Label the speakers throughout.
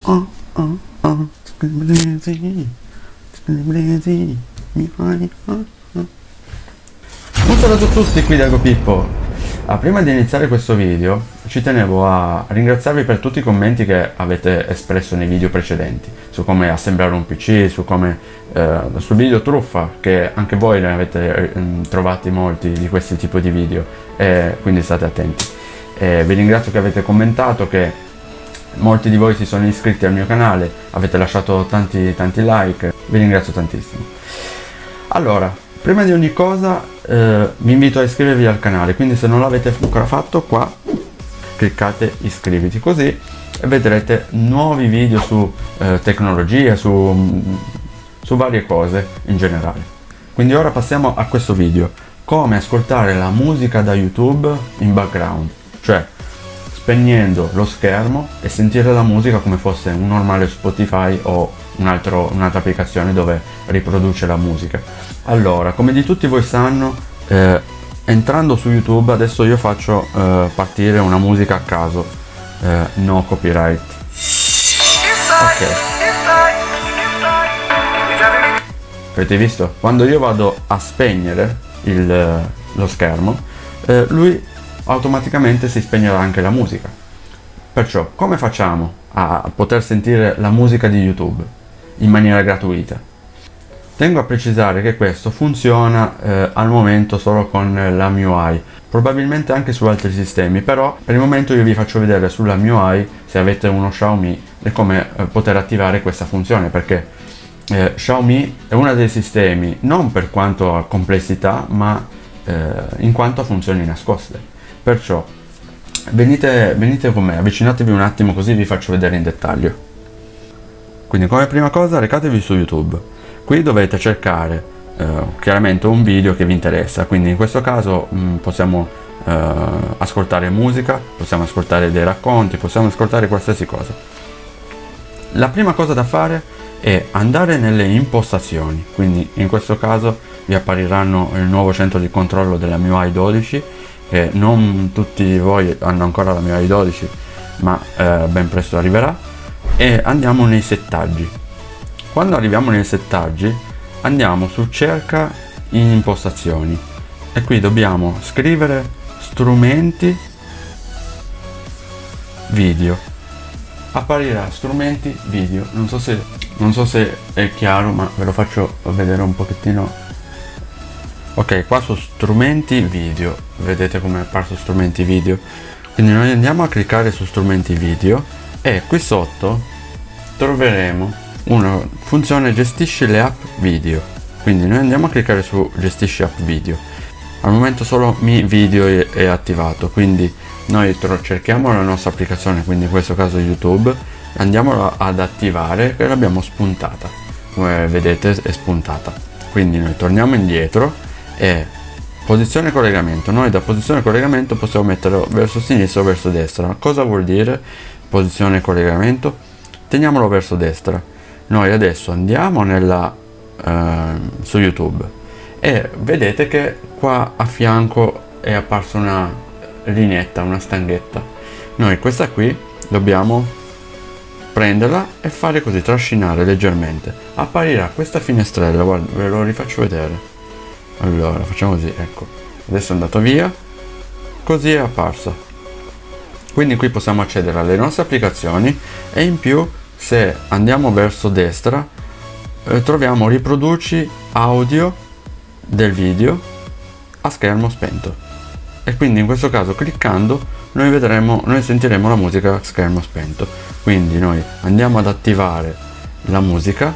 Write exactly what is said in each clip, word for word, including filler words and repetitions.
Speaker 1: Oh, oh, oh, scriblesi, scriblesi, mi fai, oh, oh. Un saluto a tutti qui da GoPippo. Ah, prima di iniziare questo video ci tenevo a ringraziarvi per tutti i commenti che avete espresso nei video precedenti su come assemblare un P C, su come eh, sul video truffa, che anche voi ne avete eh, trovati molti di questi tipi di video, e quindi state attenti. E vi ringrazio che avete commentato, che molti di voi si sono iscritti al mio canale, avete lasciato tanti tanti like, vi ringrazio tantissimo. Allora, prima di ogni cosa eh, vi invito a iscrivervi al canale, quindi se non l'avete ancora fatto, qua cliccate iscriviti, così vedrete nuovi video su eh, tecnologia, su, su varie cose in generale. Quindi ora passiamo a questo video: come ascoltare la musica da YouTube in background, cioè spegnendo lo schermo e sentire la musica come fosse un normale Spotify o un altro, un'altra applicazione dove riproduce la musica. Allora, come di tutti voi sanno, eh, entrando su YouTube adesso io faccio eh, partire una musica a caso, eh, no copyright. Ok. Avete visto? Quando io vado a spegnere il, lo schermo, eh, lui automaticamente si spegnerà anche la musica. Perciò, come facciamo a poter sentire la musica di YouTube in maniera gratuita? Tengo a precisare che questo funziona eh, al momento solo con la M I U I, probabilmente anche su altri sistemi, però per il momento io vi faccio vedere sulla M I U I, se avete uno Xiaomi, e come eh, poter attivare questa funzione, perché eh, Xiaomi è uno dei sistemi, non per quanto a complessità, ma eh, in quanto a funzioni nascoste. Perciò venite, venite con me, avvicinatevi un attimo così vi faccio vedere in dettaglio. Quindi come prima cosa recatevi su YouTube. Qui dovete cercare eh, chiaramente un video che vi interessa, quindi in questo caso mh, possiamo eh, ascoltare musica, possiamo ascoltare dei racconti, possiamo ascoltare qualsiasi cosa. La prima cosa da fare è andare nelle impostazioni, quindi in questo caso vi appariranno il nuovo centro di controllo della M I U I dodici, che non tutti voi hanno ancora la M I U I dodici, ma eh, ben presto arriverà, e andiamo nei settaggi. Quando arriviamo nei settaggi andiamo su cerca in impostazioni e qui dobbiamo scrivere strumenti video. Apparirà strumenti video, non so se, non so se è chiaro, ma ve lo faccio vedere un pochettino. Ok, qua su strumenti video, vedete come è apparso strumenti video, quindi noi andiamo a cliccare su strumenti video e qui sotto troveremo una funzione gestisci le app video, quindi noi andiamo a cliccare su gestisci app video. Al momento solo Mi Video è, è attivato, quindi noi cerchiamo la nostra applicazione, quindi in questo caso YouTube, andiamo ad attivare e l'abbiamo spuntata, come vedete è spuntata. Quindi noi torniamo indietro e posizione collegamento, noi da posizione collegamento possiamo metterlo verso sinistra o verso destra. Cosa vuol dire posizione collegamento? Teniamolo verso destra. Noi adesso andiamo nella, eh, su YouTube e vedete che qua a fianco è apparsa una lineetta, una stanghetta. Noi questa qui dobbiamo prenderla e fare così, trascinare leggermente. Apparirà questa finestrella, guarda, ve lo rifaccio vedere. Allora, facciamo così, ecco. Adesso è andato via, così è apparsa. Quindi qui possiamo accedere alle nostre applicazioni e in più, se andiamo verso destra eh, troviamo riproduci audio del video a schermo spento, e quindi in questo caso cliccando noi vedremo, noi sentiremo la musica a schermo spento. Quindi noi andiamo ad attivare la musica,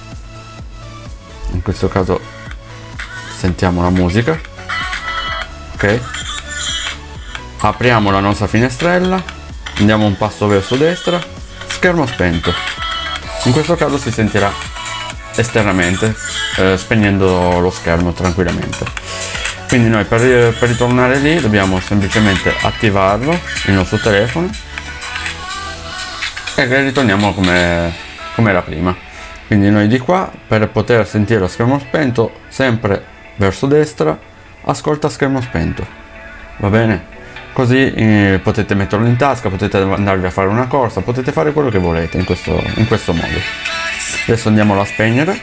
Speaker 1: in questo caso sentiamo la musica, ok, apriamo la nostra finestrella, andiamo un passo verso destra, schermo spento. In questo caso si sentirà esternamente, eh, spegnendo lo schermo tranquillamente. Quindi noi per, per ritornare lì dobbiamo semplicemente attivarlo, il nostro telefono, e ritorniamo come, come era prima. Quindi noi di qua, per poter sentire lo schermo spento, sempre verso destra, ascolta schermo spento, va bene? così eh, potete metterlo in tasca, potete andarvi a fare una corsa, potete fare quello che volete in questo, in questo modo. Adesso andiamolo a spegnere.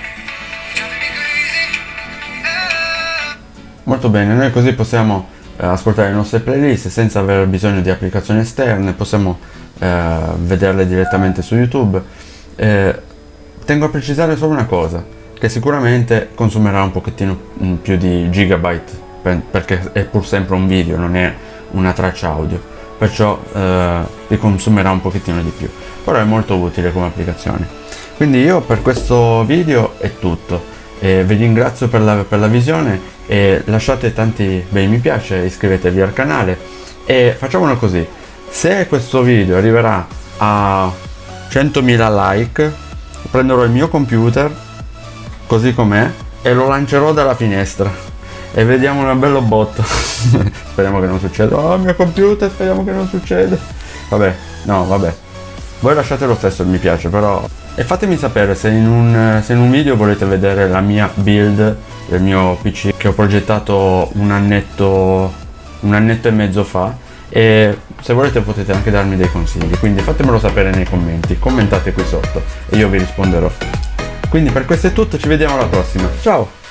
Speaker 1: Molto bene, noi così possiamo eh, ascoltare le nostre playlist senza aver bisogno di applicazioni esterne, possiamo eh, vederle direttamente su YouTube. Eh, tengo a precisare solo una cosa, che sicuramente consumerà un pochettino più di gigabyte, per, perché è pur sempre un video, non è una traccia audio, perciò eh, vi consumerà un pochettino di più, però è molto utile come applicazione. Quindi io per questo video è tutto, e vi ringrazio per la, per la visione, e lasciate tanti bei mi piace, iscrivetevi al canale e facciamolo così: se questo video arriverà a centomila like, prenderò il mio computer così com'è e lo lancerò dalla finestra e vediamo una bella botta. Speriamo che non succeda. Oh, il mio computer, speriamo che non succeda. Vabbè, no, vabbè. Voi lasciate lo stesso il mi piace, però. E fatemi sapere se in un, se in un video volete vedere la mia build del mio P C che ho progettato un annetto, un annetto e mezzo fa, e se volete potete anche darmi dei consigli, quindi fatemelo sapere nei commenti, commentate qui sotto e io vi risponderò. Quindi per questo è tutto, ci vediamo alla prossima, ciao!